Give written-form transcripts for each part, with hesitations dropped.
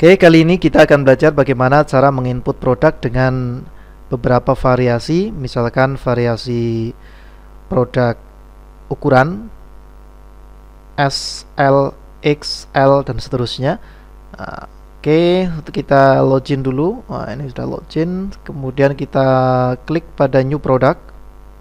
Oke, kali ini kita akan belajar bagaimana cara menginput produk dengan beberapa variasi, misalkan variasi produk ukuran S, L, XL dan seterusnya. Oke, untuk kita login dulu. Ini sudah login. Kemudian kita klik pada new product.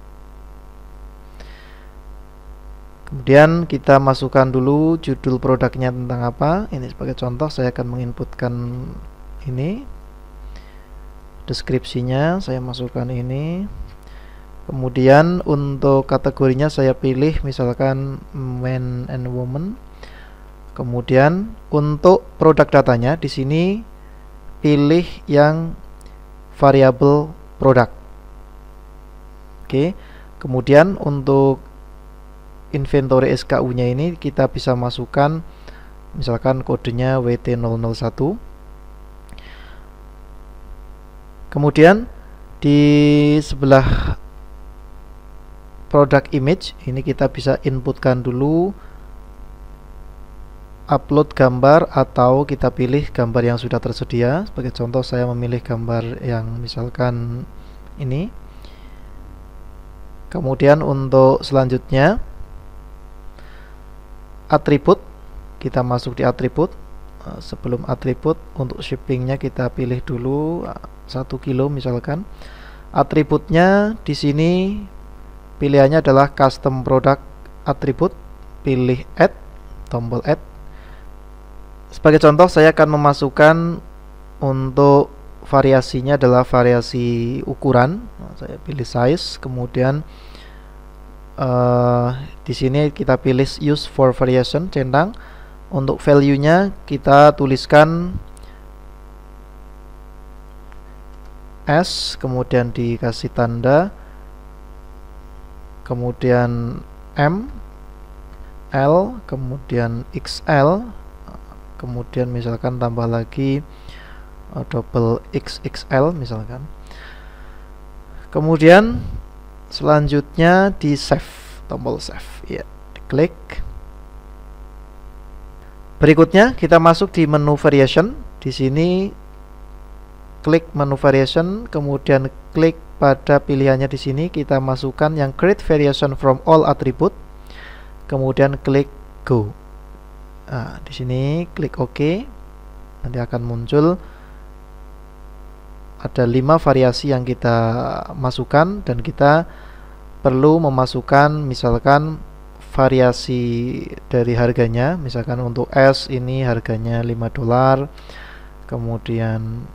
Kemudian kita masukkan dulu judul produknya tentang apa. Ini sebagai contoh saya akan menginputkan ini. Deskripsinya saya masukkan ini. Kemudian untuk kategorinya saya pilih misalkan men and woman. Kemudian untuk produk datanya di sini pilih yang variabel produk. Oke. Kemudian untuk inventory SKU-nya ini kita bisa masukkan misalkan kodenya WT001. Kemudian di sebelah product image ini kita bisa inputkan dulu upload gambar atau kita pilih gambar yang sudah tersedia. Sebagai contoh saya memilih gambar yang misalkan ini. Kemudian untuk selanjutnya atribut, kita masuk di atribut. Sebelum atribut untuk shippingnya kita pilih dulu 1 kilo misalkan. Atributnya di sini pilihannya adalah custom product atribut, pilih add, tombol add. Sebagai contoh saya akan memasukkan untuk variasinya adalah variasi ukuran. Saya pilih size, kemudian di sini kita pilih use for variation, centang. Untuk value-nya kita tuliskan S, kemudian dikasih tanda, kemudian M, L, kemudian XL, kemudian misalkan tambah lagi double XXL misalkan. Kemudian selanjutnya di save, tombol save, ya, diklik. Berikutnya kita masuk di menu variation. Di sini klik menu variation, kemudian klik pada pilihannya di sini kita masukkan yang create variation from all attribute, kemudian klik go. Nah, di sini klik OK. Nanti akan muncul ada 5 variasi yang kita masukkan dan kita perlu memasukkan misalkan variasi dari harganya. Misalkan untuk S ini harganya $5, kemudian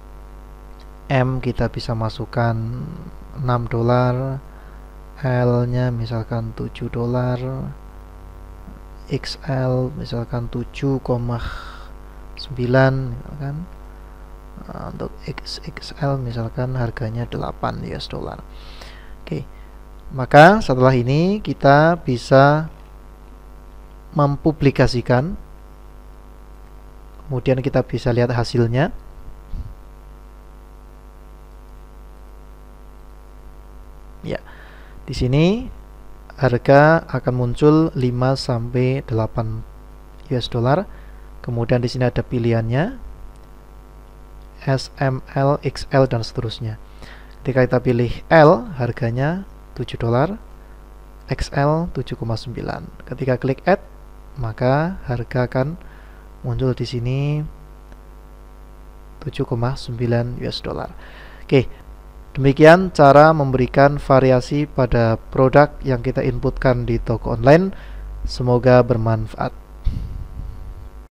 M kita bisa masukkan $6, L nya misalkan $7, XL misalkan 7,9 misalkan. Untuk XXL misalkan harganya $8. Oke. Maka setelah ini kita bisa mempublikasikan. Kemudian kita bisa lihat hasilnya. Ya. Di sini harga akan muncul 5 sampai 8 $. Kemudian di sini ada pilihannya S, M, L, XL dan seterusnya. Ketika kita pilih L, harganya $7, XL 7,9. Ketika klik add, maka harga akan muncul di sini $7,9. Oke, demikian cara memberikan variasi pada produk yang kita inputkan di toko online. Semoga bermanfaat.